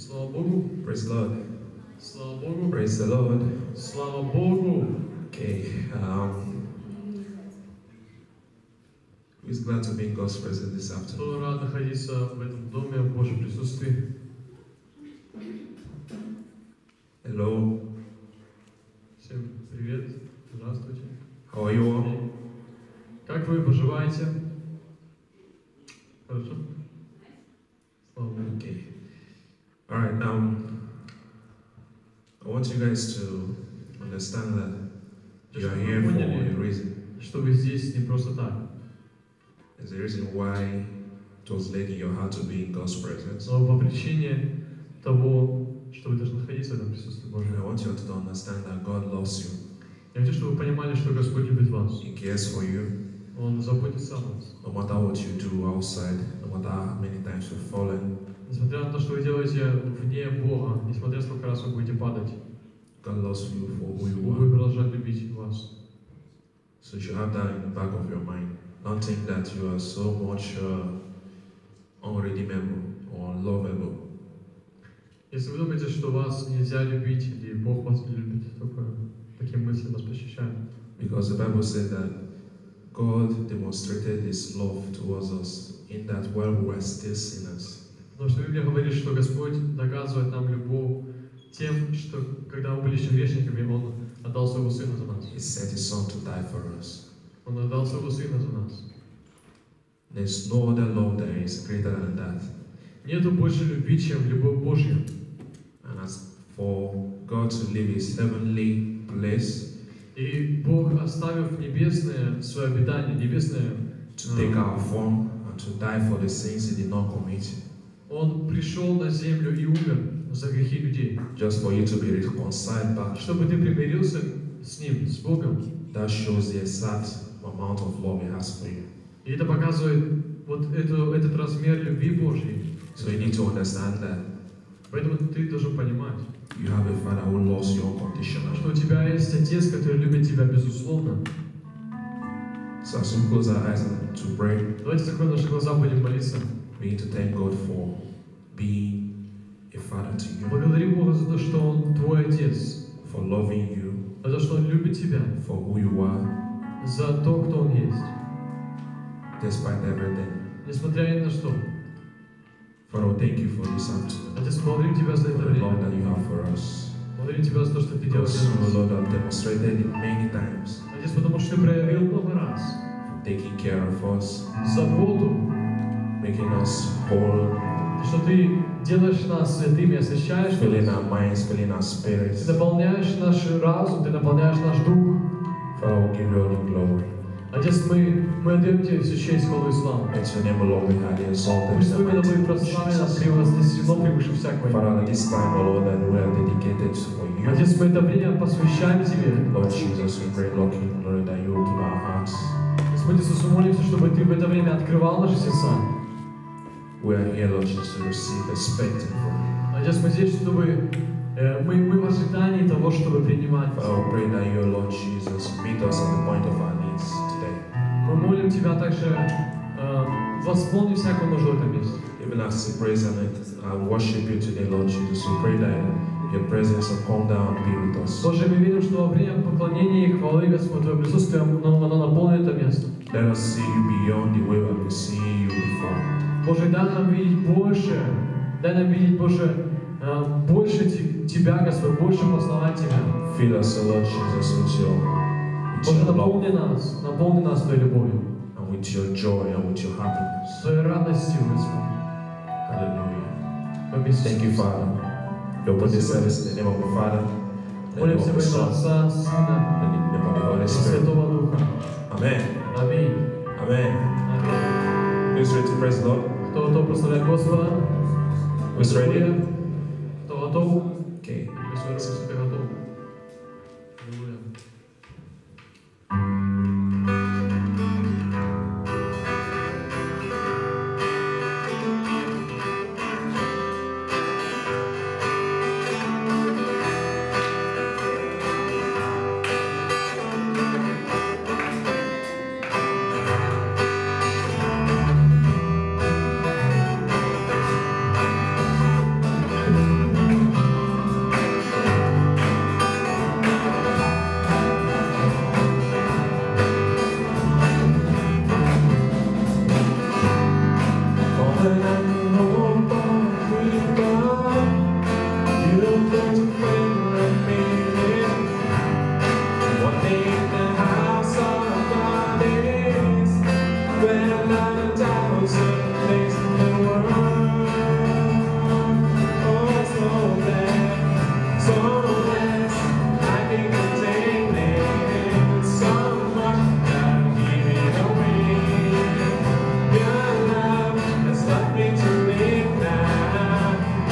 Слава Богу. Praise the Lord. Слава Богу. Praise the Lord. Слава Богу. Okay. Who's glad to be in God's presence this afternoon? Кто рад находиться в этом доме в Божьем присутствии? Hello. Всем привет. Здравствуйте. How are you all? Как вы поживаете? Хорошо? Слава Богу. Okay. All right. I want you guys to understand that you are here for a reason. Что вы здесь не просто так. There's a reason why it was laid in your heart to be in God's presence. Но по причине того, что вы должны находиться в этом присутствии Божьем. I want you to understand that God loves you. Я хочу, чтобы вы понимали, что Господь любит вас. He cares for you. Он заботится о вас. No matter what you do outside, no matter how many times you've fallen, Несмотря на то, что вы делаете вне Бога, несмотря на сколько раз вы будете падать, God loves you for who you Бог are. будет продолжать любить вас. So you should have that in the back of your mind. Don't think that you are so much unredeemable or unlovable. Если вы думаете, что вас нельзя любить, или Бог вас не любит, только такие мысли вас посещают. Because the Bible said that God demonstrated His love towards us in that while we were still sinners, Потому что Библия говорит, что Господь доказывает нам любовь тем, что когда мы были еще грешниками, Он отдал Своего Сына за нас. He sent His Son to die for us. Он отдал Своего Сына за нас. There's no other love that is greater than that. Нету больше любви, чем любовь Божья. And as for God to leave His heavenly place, И Бог, оставив небесное свое обитание, небесное, to take our form and to die for the sins He did not commit, Он пришел на землю и умер за грехи людей. just for you to be reconciled back. Чтобы ты примирился с Ним, с Богом. That shows the exact amount of love He has for you. И это показывает вот этот размер любви Божьей. So you need to understand that Поэтому ты должен понимать, you have a Father who loves you unconditionally. что у тебя есть Отец, который любит тебя безусловно. So as we close our eyes and to pray, Давайте закроем наши глаза, будем молиться. we need to thank God for being a Father to you, Благодари Бога за то, что Он твой Отец, for loving you, за то, что Он любит тебя, for who you are, за то, кто Он есть, despite everything. несмотря ни на что. Father, thank you for this afternoon, Отец, благодарим Тебя за for это the love время. that you have for us. Благодарим Тебя за то, что Ты делаешь Because для you, нас. Lord, have demonstrated it many times, Отец, потому что Ты проявил много раз for taking care of us, заботу, making us whole, что Ты делаешь нас святыми, освящаешь filling нас. our minds, filling our spirits. Ты наполняешь наш разум, Ты наполняешь наш дух. Father, we'll give you all the glory. Отец, мы отдаем Тебе всю честь, хвалу и славу. Let your name, Lord, be highly exalted. Пусть in Твое the имя mighty будет name of прославлено, Jesus. превознесено превыше всякого имени. Father, at this time, O Lord, that we are dedicated for you. Отец, мы это время посвящаем Тебе. Lord Jesus, we pray, Lord, King, Lord, that you open our hearts. Господь Иисус, мы молимся, чтобы Ты в это время открывал наши сердца. We are here, Lord Jesus, to receive perspective from you. Отец, мы здесь, чтобы мы в ожидании того, чтобы принимать. Father, we pray that you, Lord Jesus, meet us at the point of our needs today. Мы молим Тебя также, восполни всякую нужду в этом месте. Even as we praise and worship you today, Lord Jesus, we pray that your presence will come down and be with us. Боже, мы верим, что во время поклонения и хвалы, Господь, Твое присутствие, оно наполнит это место. Let us see you beyond the way we've been seeing you before. Боже, дай нам видеть больше, дай нам видеть, Боже, больше Тебя, Господь, больше познавать Тебя. Fill us, O Lord Jesus, with your Боже, love наполни нас Твоей любовью, and with your joy and with your happiness. Твоей радостью, Господь. Hallelujah. Thank you, Father. We open this service in the name of the Father, in the name Молимся of во the имя Son, Отца, Сына and in the name of the Holy и Spirit. Святого Духа. Amen. Аминь. Amen. Аминь. Who's ready to praise the Lord? Кто готов прославлять Господа? Who's ready? Кто готов? Okay. Если ты готов. Аллилуйя.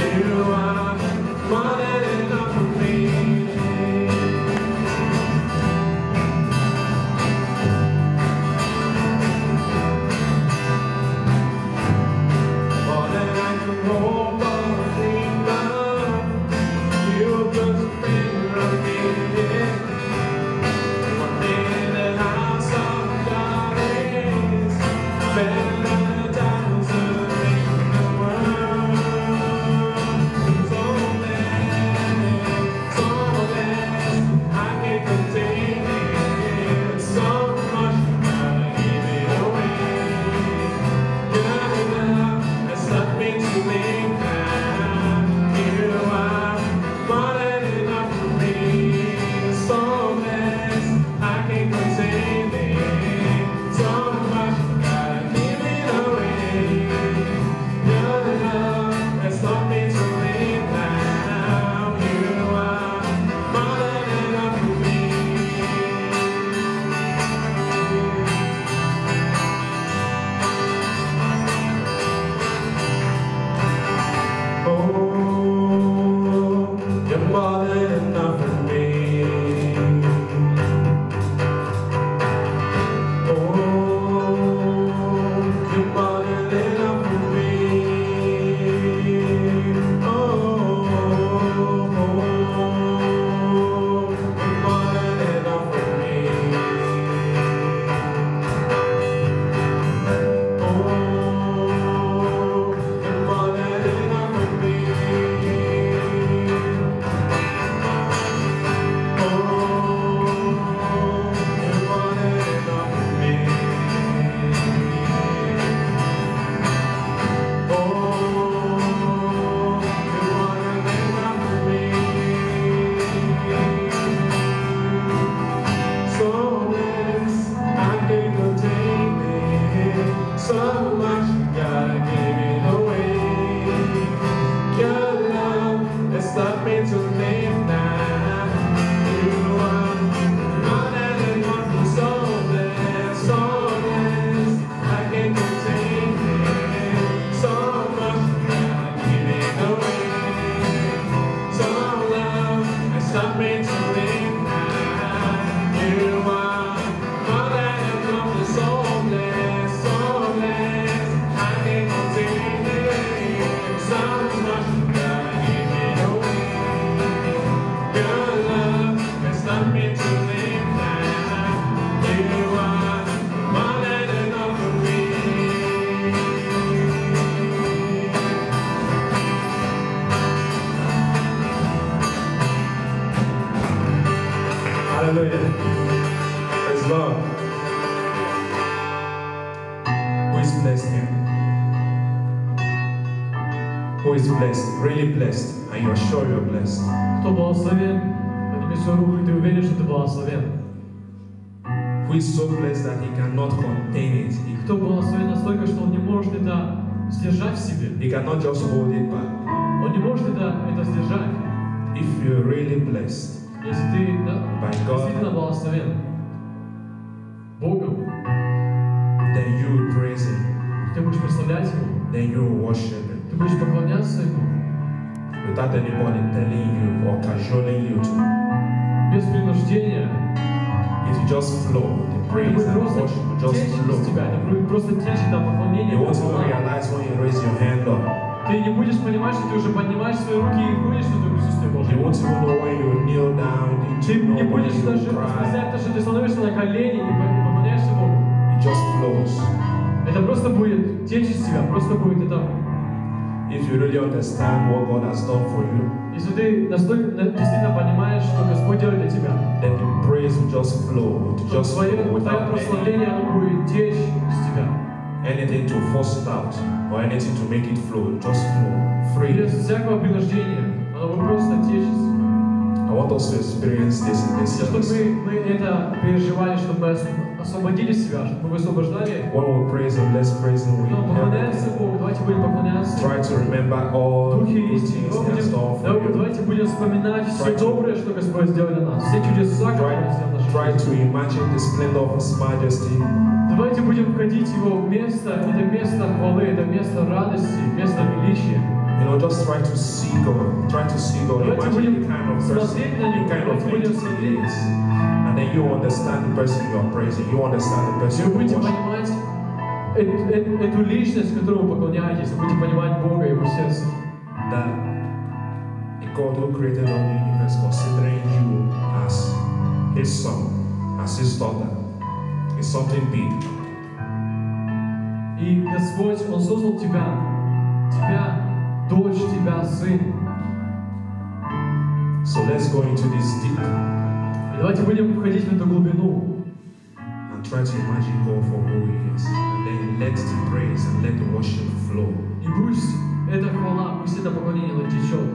Hallelujah. Praise God. Who is blessed here? Who is blessed? Really blessed. And you're sure you're blessed. Кто благословен? Подними свою руку, и ты уверен, что ты благословен. Who is so blessed that he cannot contain it? Кто благословен настолько, что он не может это сдержать в себе? He cannot just hold it back. Он не может это сдержать. If you're really blessed Если ты by действительно God, благословен Богом, then you will praise Him. ты будешь прославлять Его, Then you will worship Him. ты будешь поклоняться Ему. Without anybody telling you or cajoling you to. Без принуждения. It will just flow. The praise and worship will just flow. Просто течь, там поклонение. You won't even realize when you raise your hand up. Ты не будешь понимать, что ты уже поднимаешь свои руки и ходишь в это присутствие Божье. You won't even know when you kneel down. Ты не будешь даже распознать то, что ты становишься на колени и поклоняешься Богу. It just flows. Это просто будет течь из тебя, просто будет это. If you really understand what God has done for you, если ты настолько действительно понимаешь, что Господь делает для тебя, then the praise will just flow. It will just flow твое without прославление, оно будет течь из тебя. anything to force it out or anything to make it flow. Just flow freely. Без всякого принуждения, оно будет просто течь. I want us to experience this in this Чтобы service. мы это переживали, чтобы мы освободили себя, чтобы мы высвобождали. When we praise Him, let's praise Him with Поклоняемся Богу, давайте будем поклоняться. Try to remember all the Духе good истины, things He has done for you. давайте будем вспоминать все доброе, что Господь сделал для нас, все чудеса, которые Он сделал в нашей Try жизни. to imagine the splendor of His majesty. Давайте будем входить в Его место, это место хвалы, это место радости, место величия. just try to see God. Try to see God. Imagine the kind of person, the kind of entity He is. And then you understand the person you are praising. You understand the person you are worshiping. Эту личность, которую вы поклоняетесь, вы будете понимать Бога и Его сердце. That the God who created all the universe, considering you as His son, as His daughter, is something big. И Господь, Он создал тебя, дочь, тебя, сын. So let's go into this deep. И давайте будем входить в эту глубину. And try to imagine God for who He is. And then let the praise and let the worship flow. И пусть эта хвала, пусть это поклонение течет.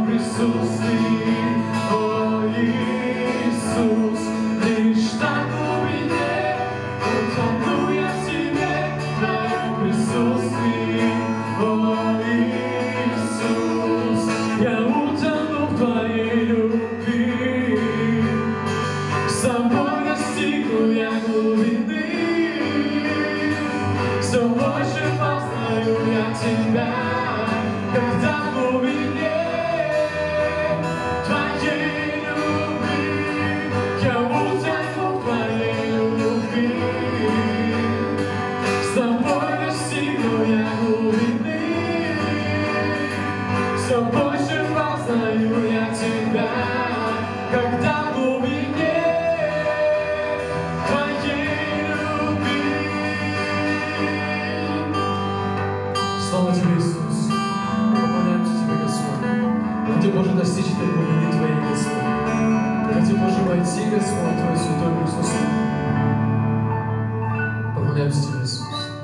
О, Иисус, лишь так neapstim Iisus.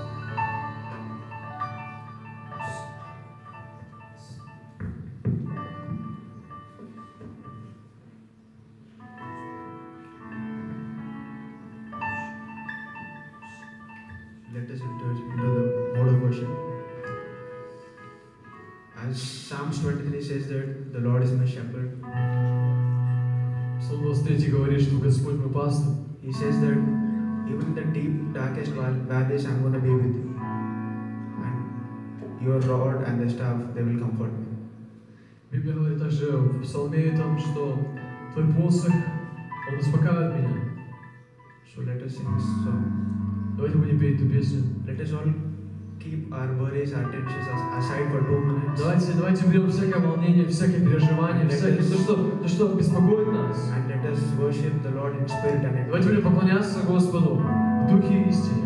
Let us enter into the mode of worship. As Psalms 23 says that the Lord is my shepherd. Псалом 23 говорит, что Господь мой пастырь. He says that even in the deep, darkest valleys, I'm going to be with you. And your rod and the staff, they will comfort me. Библия говорит также в Псалме этом, что Твой посох, он успокаивает меня. So let us sing this song. Давайте будем петь эту песню. Let us all keep our worries, our tensions aside for 2 minutes. Давайте уберем всякое волнение, всякие переживания, всякое то, что беспокоит нас. And let us worship the Lord in spirit and in Давайте будем поклоняться Господу в духе и истине.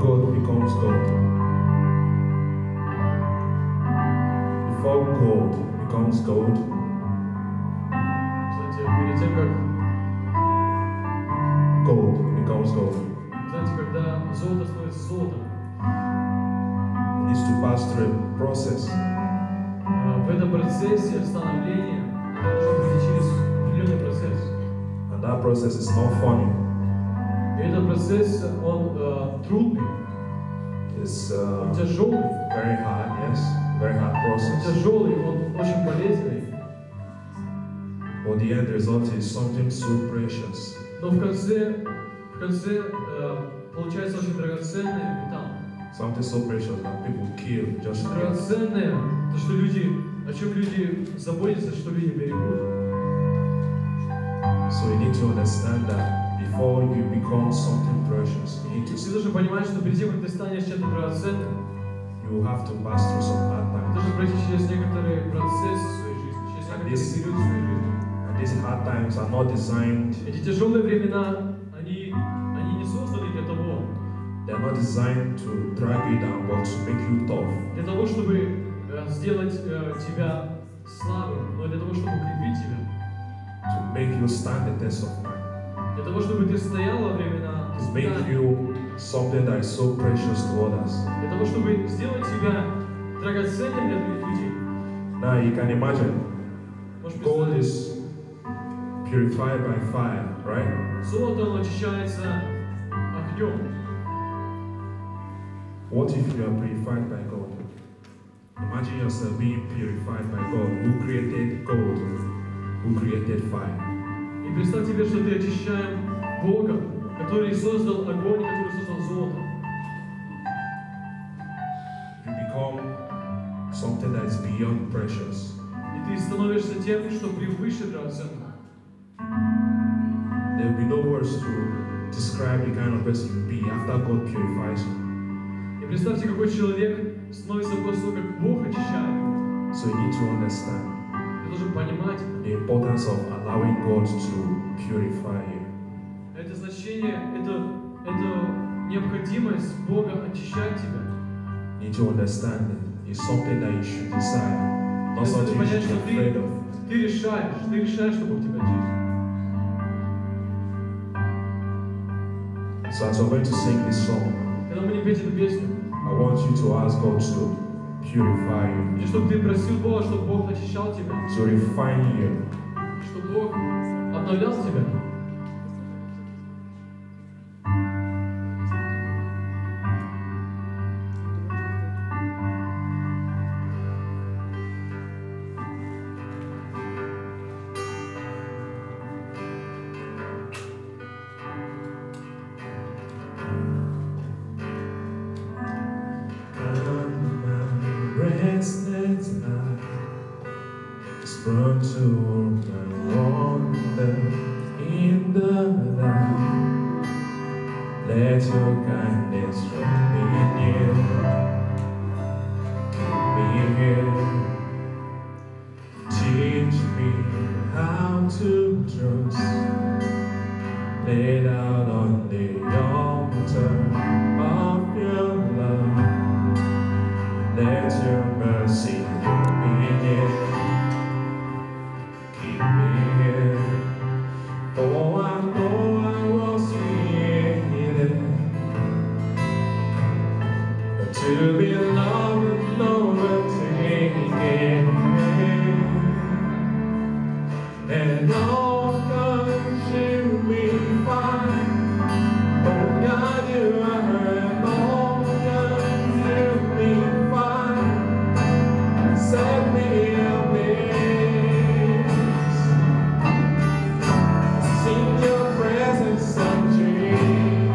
gold becomes gold, before gold becomes gold, Знаете, перед тем, как gold becomes gold, знаете, когда золото становится золотом, it needs to pass through a process. в этом процессе становления оно должно пройти через определенный процесс. And that process is not funny. И этот процесс, он трудный, It's он тяжелый, very hard, yes, very hard он process. тяжелый, он очень полезный. But the end result is something so precious. Но в конце получается очень драгоценный металл. Something so precious that people kill just to get. Драгоценное, то, что люди, о чем люди заботятся, что люди берегут. So you need to understand that before you become something precious, you need Ты to должен понимать, что перед тем, как ты станешь чем-то драгоценным, you have to pass through some hard ты times. должен пройти через некоторые процессы в своей жизни, через некоторые периоды в своей жизни. And these hard times are not designed, Эти тяжелые времена, они не созданы для того, they're not designed to drag you down, but to make you tough. для того, чтобы сделать тебя слабым, но для того, чтобы укрепить тебя, To make you stand the test of time. для того, чтобы ты стоял во времена To make испытаний, you something that is so precious to others. для того, чтобы сделать тебя драгоценным для других людей. Now you can imagine, Можешь gold представить, is purified by fire, right? золото оно очищается огнем. What if you are purified by God? Imagine yourself being purified by God, who created gold, who created fire. И представь себе, что ты очищаем Богом, который создал огонь, который создал золото. You become something that is beyond precious. И ты становишься тем, что превыше драгоценного. There will be no words to describe the kind of person you be after God purifies you. И представьте, какой человек становится после того, как Бог очищает. So you need to understand Ты должен понимать the importance of allowing God to purify you. это значение, это необходимость Бога очищать тебя. You need to understand it. It's something that you should desire, not Ты something должен you понять, should что be afraid of. ты решаешь, что Бог тебя очистит. So as we're going to sing this song, Когда мы не петь эту песню, I want you to ask God to purify you, и чтобы ты просил Бога, чтобы Бог очищал тебя, to refine you. чтобы Бог обновлял тебя. Restless night is brought to my wonder in the light. Let your kindness draw me near, keep me here. Teach me how to trust, laid out on the altar of your love. Let your mercy draw me near, keep me here. For I know I was created to be loved and overtaken, and all consuming fire. Oh God, you are an all consuming fire. Set me ablaze. Sing your presence and dream.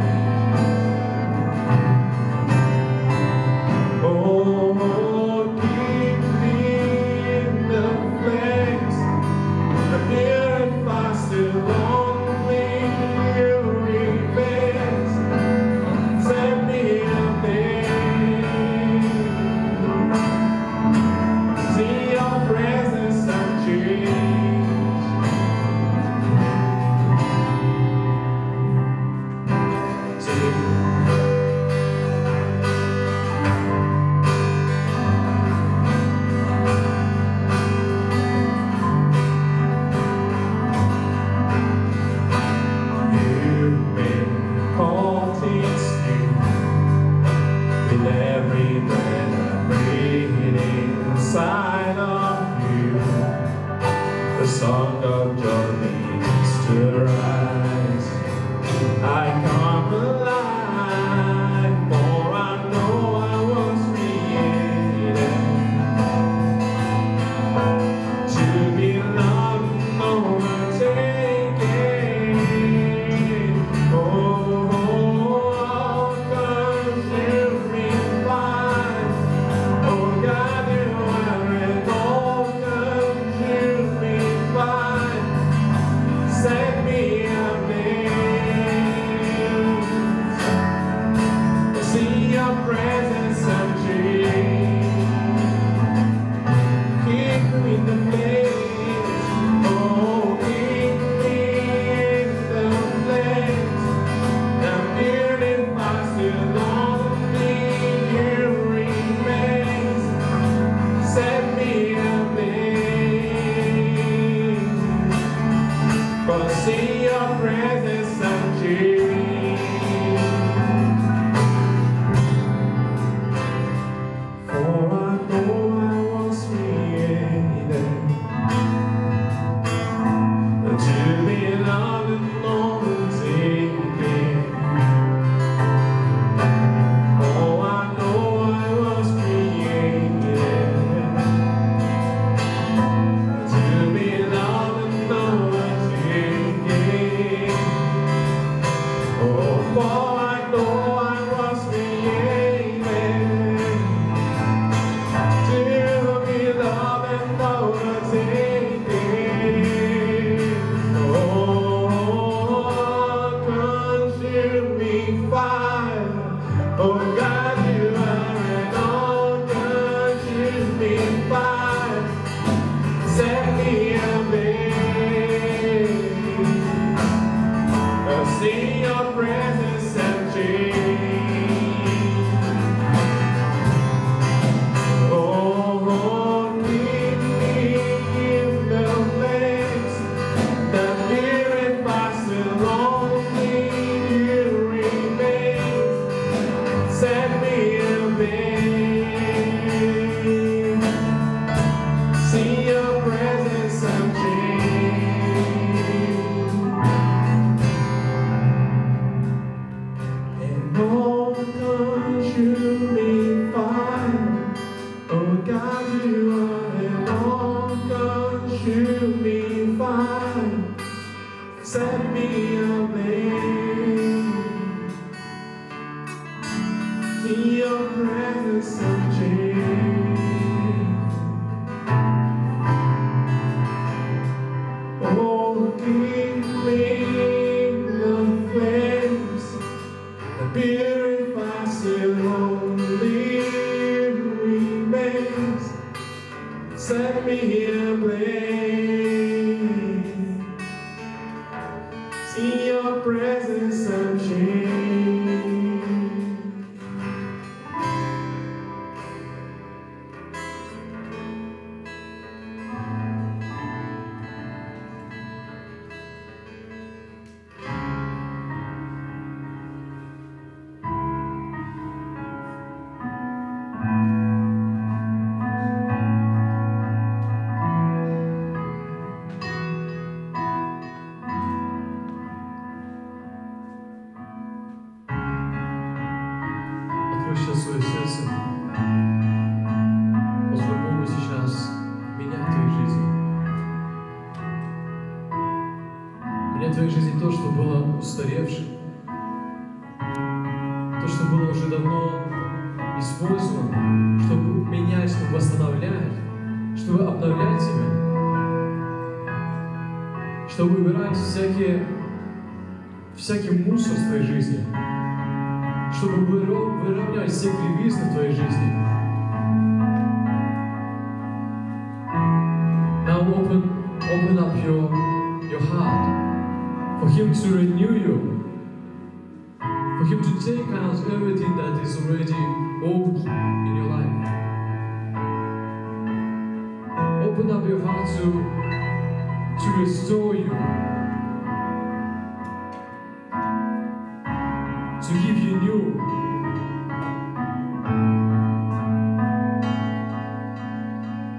Oh, keep me in the flames. I'm here and fast still only you remains. Set me ablaze. See your presence and change. inside of you, the song of joy begins to rise. I come alive, for I know I was created to be loved and overtaken. Oh, consuming fire. Oh God, you are an all-consuming fire. Set me ablaze. See your presence and change. Keep me in the place. Oh, keep me in the place. I'm feeling fast and lonely. You remain. Set me ablaze. For see your presence and change. For I know I was created to be loved and overtaken. Oh, I know I was created to be loved and overtaken. Oh, for I know I was created to be loved and overtaken. Oh, consuming fire. Oh God, you are an all-consuming fire. Set me ablaze. See your presence and change. Oh, keep me in the place that purifies the lonely. You remain. Set me ablaze. See your presence and change. An all-consuming fire. Oh God, you are an all-consuming fire. Set me ablaze. See your presence and change. Oh, keep me in the flames that purifies the lonely remains. Set me ablaze. See your presence and change. Открой сейчас свое сердце. Позволь Богу сейчас менять твою жизнь. Менять в твоей жизни то, что было устаревшим. То, что было уже давно использовано, чтобы менять, чтобы восстанавливать, чтобы обновлять тебя, чтобы убирать всякий мусор в твоей жизни, чтобы выравнять все кривизны в твоей жизни. Now open up your heart for Him to renew you, for Him to take out everything that is already old in your life. Open up your heart to restore you, to give you new.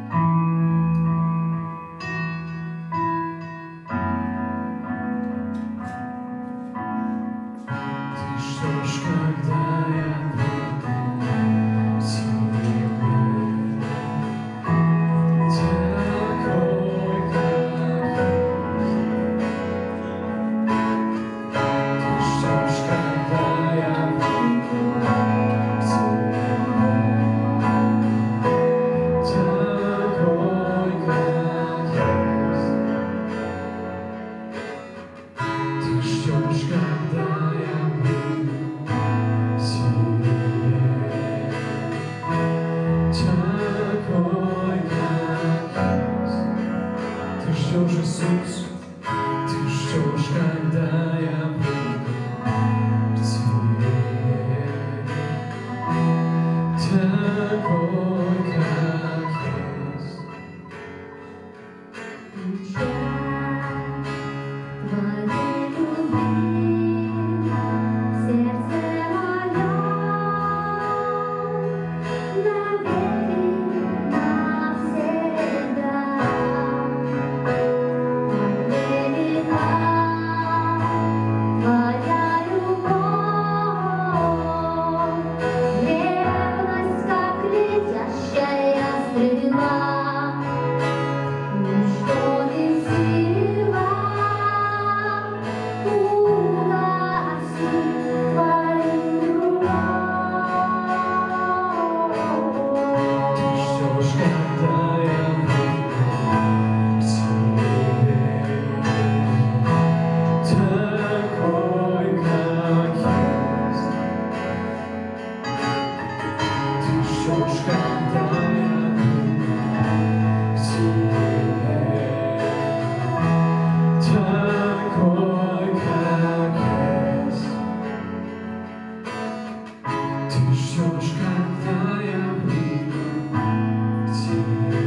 ждешь, когда я приду к тебе,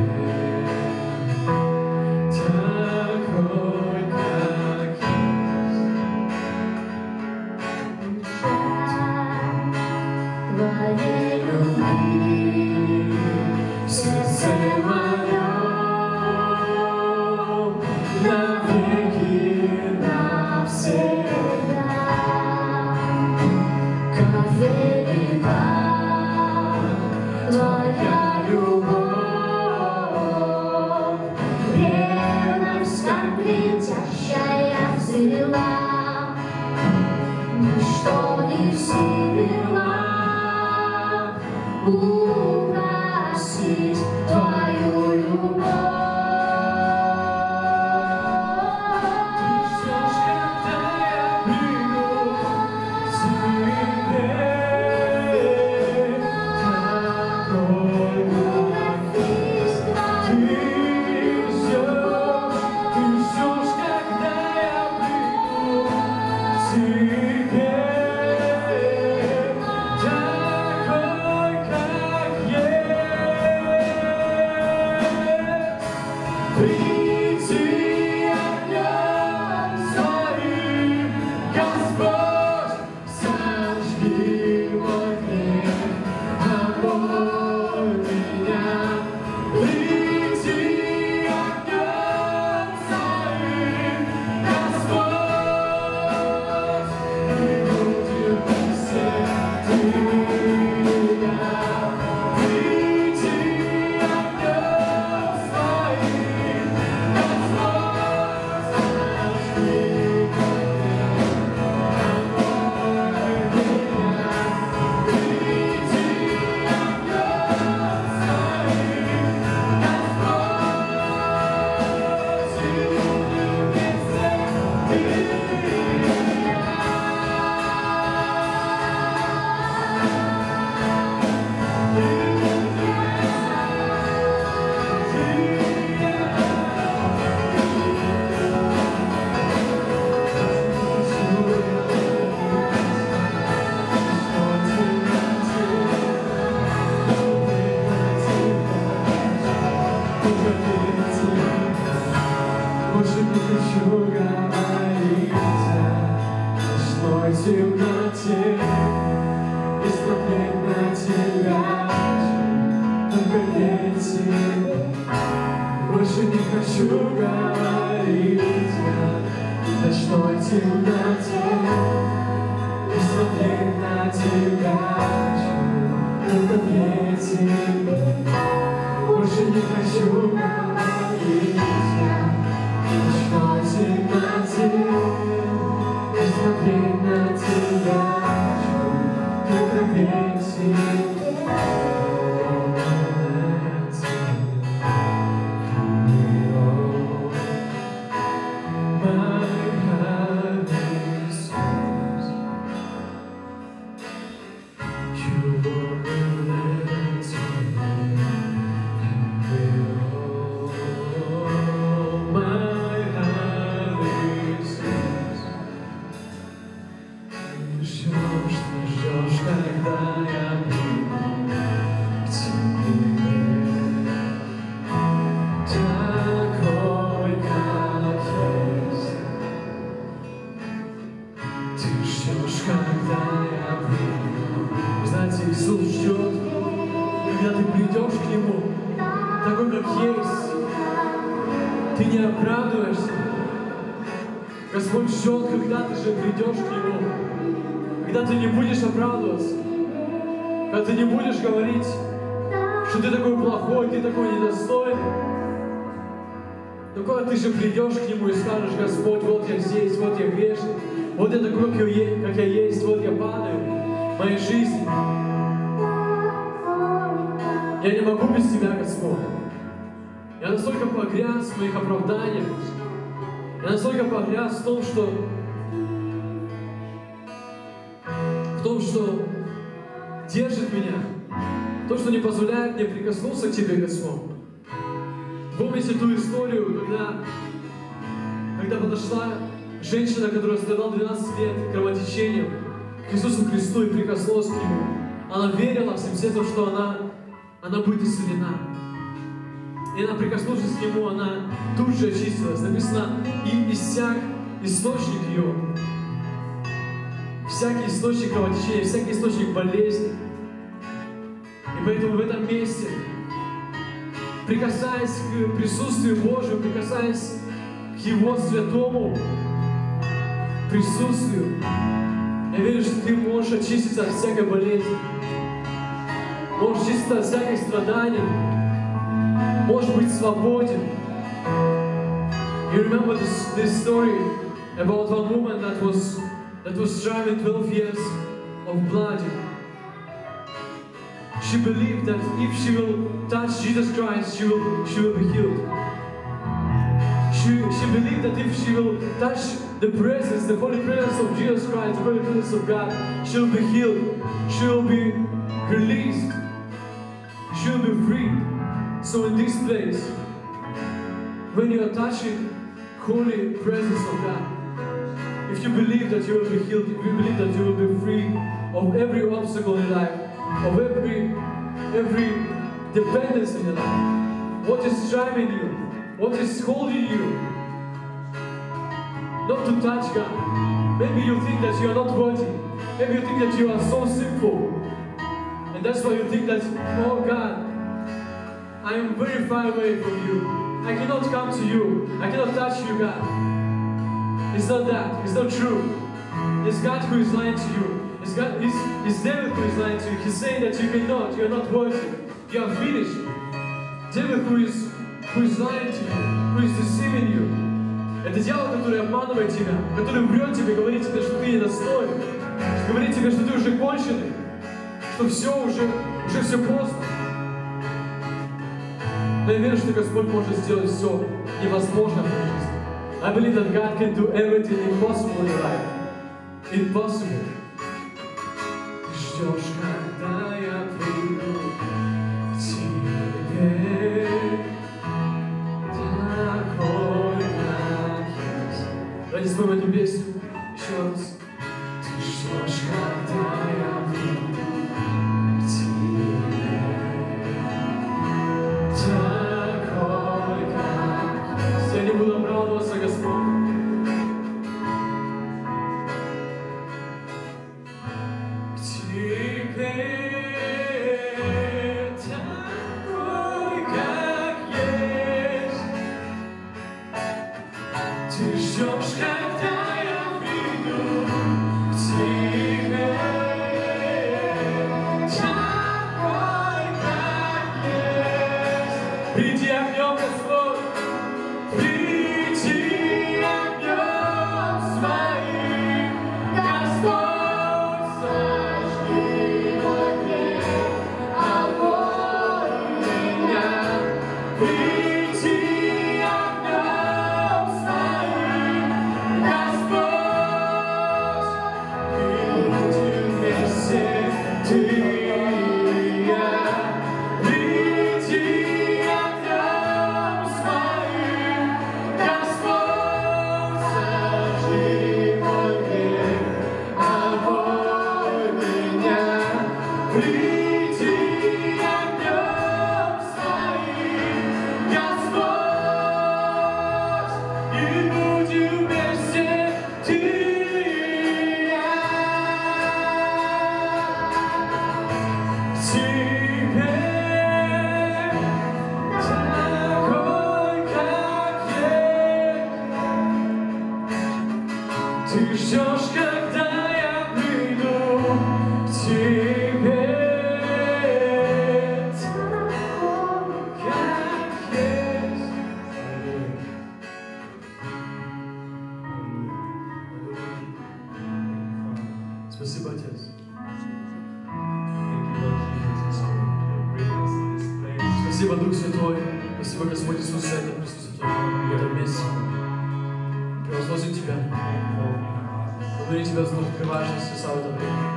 такой, как есть. Твоей любви в сердце моем навеки, навсегда. Как велика твоя любовь, ревность, как летящая стрела, ничто не в силах угасить твою любовь. Ты ждешь, когда я приду к тебе, такой, как есть. Ты ждешь, когда я приду к тебе, такой, как есть. Приди огнем своим, Господь, сожги мой грех, омой меня. Приди огнем своим, Господь, и будем все тебя. Приди огнем своим, Господь, сожги мой грех, омой меня. Приди огнем своим, Господь, и будем все больше не хочу говорить о ночной темноте и смотреть на тебя, только верить тебе. Больше не хочу говорить о ночной темноте и смотреть на тебя, только верить тебе. Больше не хочу говорить о ночной темноте и смотреть на тебя, только верить тебе. Ждешь, когда я приду к тебе, такой, как есть. Ты ждешь, когда я приду. Вы знаете, Иисус ждет, когда ты придешь к Нему, такой, как есть. Ты не оправдываешься. Господь ждет, когда ты же придешь к Нему. Когда ты не будешь оправдываться, когда ты не будешь говорить, что ты такой плохой, ты такой недостойный. Но когда ты же придешь к Нему и скажешь: Господь, вот я здесь, вот я грешный, вот я такой, как я есть, вот я падаю в моей жизни. Я не могу без Тебя, Господь. Я настолько погряз в моих оправданиях. Я настолько погряз в том, что держит меня, то, что не позволяет мне прикоснуться к Тебе, Господь. Помните ту историю, когда подошла женщина, которая страдала 12 лет кровотечением, к Иисусу Христу и прикоснулась к Нему. она верила всем сердцем, что она будет исцелена. И она, прикоснувшись к Нему, она тут же очистилась. Написано, и иссяк источник ее. Всякий источник кровотечения, всякий источник болезни. И поэтому в этом месте, прикасаясь к присутствию Божьему, прикасаясь к Его святому присутствию, я верю, что ты можешь очиститься от всякой болезни, можешь очиститься от всяких страданий, можешь быть свободен. You remember this story about one woman that was driving 12 years of blood. She believed that if she will touch Jesus Christ, she will be healed. She believed that if she will touch the presence, the holy presence of Jesus Christ, the holy presence of God, she will be healed. She will be released. She will be freed. So in this place, when you are touching holy presence of God, if you believe that you will be healed, if you believe that you will be free of every obstacle in life, of every dependence in your life, what is driving you, what is holding you not to touch God. Maybe you think that you are not worthy. Maybe you think that you are so sinful. And that's why you think that, oh God, I am very far away from you. I cannot come to you. I cannot touch you, God. It's not that. It's not true. It's God who is lying to you. It's devil who is lying to you. He's saying that you cannot. You are not worthy. You are finished. Devil who is lying to you, who is deceiving you. Это дьявол, который обманывает тебя, который врет тебе, говорит тебе, что ты недостоин, говорит тебе, что ты уже конченый, что все уже все поздно. Но я верю, что Господь может сделать все невозможное в твоей жизни. I believe that God can do everything impossible in your life. Impossible. Ты ждешь, когда я приду к тебе, такой, как есть. Давайте споем эту песню еще раз. Ты ждешь, когда я приду к тебе, такой, как есть. Я не буду оправдываться, Господь. Спасибо, Отец. Спасибо, Дух Святой. Спасибо, Господь Иисус, за это присутствие в этом месте. Превозносим Тебя. Благодарим Тебя за то, что открываешь нас Иисуса в это время.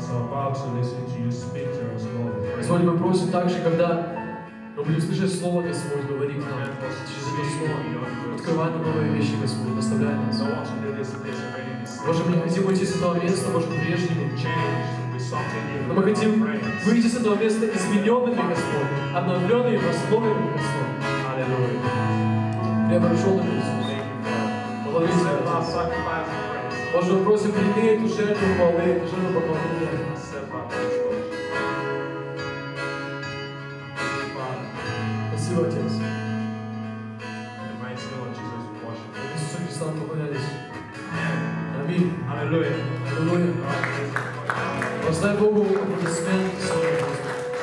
Господь, мы просим также, когда мы будем слышать Слово, Господь, говори к нам через это Слово. Открывай нам новые вещи, Господь, наставляй нас. Боже, мы не хотим уйти с этого места, Боже, прежними. something new. Но мы хотим Friends. выйти с этого места измененными, Господь, обновленными, восстановленными, Господь. Hallelujah. Преображенными, Иисус. Thank you, Father. Благодарю Accept Тебя, our Отец. sacrifice of praise. Боже, мы просим, прими эту жертву хвалы, эту жертву поклонения. Accept our praise, Lord. Father, Спасибо, Отец. in the mighty name of Jesus, we worship you. Иисуса Христа мы поклонялись. Аминь. Hallelujah. Аллилуйя. Воздай Богу аплодисменты свои, Господи.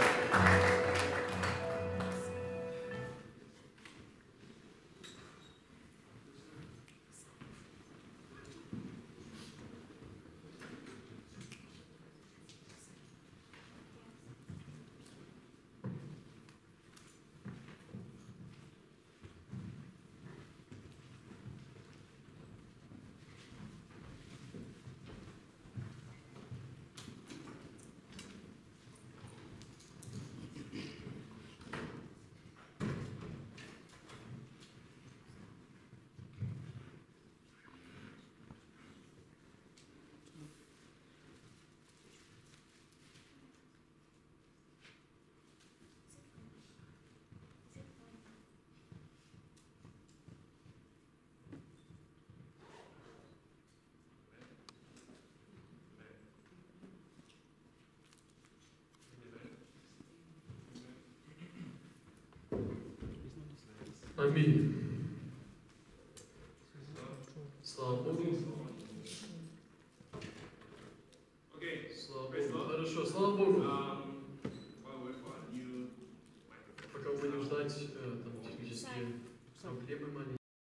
Аминь. Слава Богу. Слава Богу. Хорошо, слава Богу. Пока будем ждать там технические проблемы маленькие.